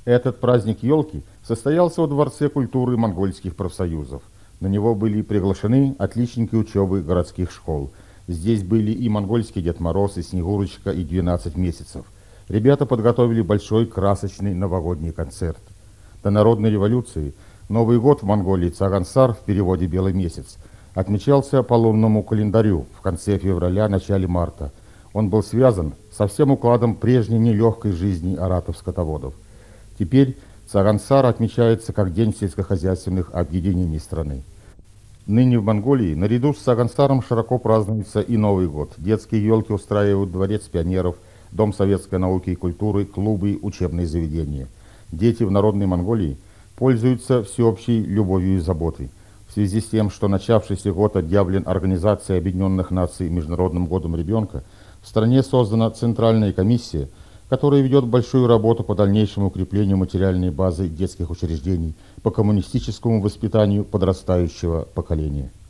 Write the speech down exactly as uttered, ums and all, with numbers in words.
Этот праздник елки состоялся во Дворце культуры монгольских профсоюзов. На него были приглашены отличники учебы городских школ. Здесь были и монгольский Дед Мороз, и Снегурочка, и двенадцать месяцев. Ребята подготовили большой красочный новогодний концерт. До народной революции Новый год в Монголии Цагансар, в переводе «белый месяц», отмечался по лунному календарю в конце февраля, начале марта. Он был связан со всем укладом прежней нелегкой жизни аратов-скотоводов. Теперь Цагансар отмечается как День сельскохозяйственных объединений страны. Ныне в Монголии наряду с Цагансаром широко празднуется и Новый год. Детские елки устраивают Дворец пионеров, Дом советской науки и культуры, клубы, учебные заведения. Дети в народной Монголии пользуются всеобщей любовью и заботой. В связи с тем, что начавшийся год объявлен Организацией Объединенных Наций Международным годом ребенка, в стране создана Центральная комиссия, которая ведет большую работу по дальнейшему укреплению материальной базы детских учреждений, по коммунистическому воспитанию подрастающего поколения.